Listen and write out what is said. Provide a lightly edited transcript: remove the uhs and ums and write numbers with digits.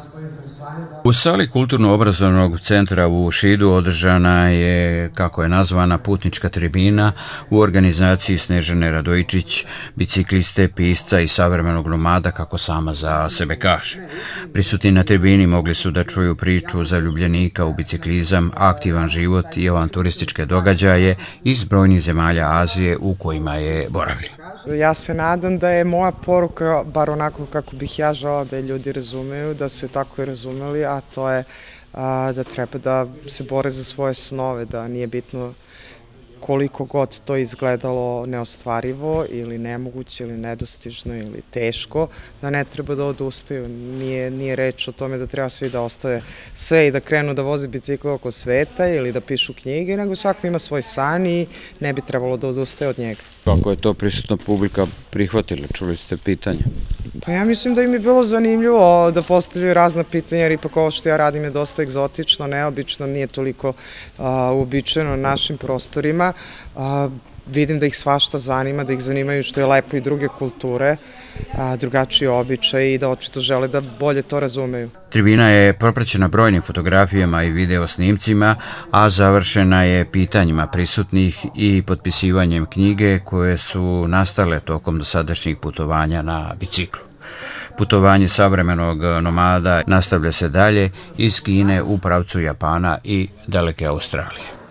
U sali Kulturno-obrazovnog centra u Šidu održana je, kako je nazvana, putnička tribina u organizaciji Snežane Radojičić, bicikliste, pisca i savremenog nomada, kako sama za sebe kaže. Prisutni na tribini mogli su da čuju priču zaljubljenika u biciklizam, aktivan život i avanturističke događaje iz brojnih zemalja Azije u kojima je boravila. Ja se nadam da je moja poruka, bar onako kako bih ja žela da je ljudi razumeju, da su je tako i razumeli, a to je da treba da se bore za svoje snove, da nije bitno koliko god to izgledalo neostvarivo ili nemoguće ili nedostižno ili teško, da ne treba da odustaju. Nije reč o tome da treba svi da ostave sve i da krenu da voze bicikle oko sveta ili da pišu knjige, nego svako ima svoj san i ne bi trebalo da odustaje od njega. Kako je to prisutna publika prihvatila? Čuli ste pitanje? Pa ja mislim da im je bilo zanimljivo da postavljaju razna pitanja, jer ipak ovo što ja radim je dosta egzotično, neobično, nije toliko uobičajeno na našim prostorima. Vidim da ih svašta zanima, da ih zanimaju što je lepo i druge kulture, drugačiji običaj i da očito žele da bolje to razumeju. Tribina je propraćena brojnim fotografijama i video snimcima, a završena je pitanjima prisutnih i potpisivanjem knjige koje su nastale tokom dosadašnjih putovanja na biciklu. Putovanje savremenog nomada nastavlja se dalje iz Kine u pravcu Japana i daleke Australije.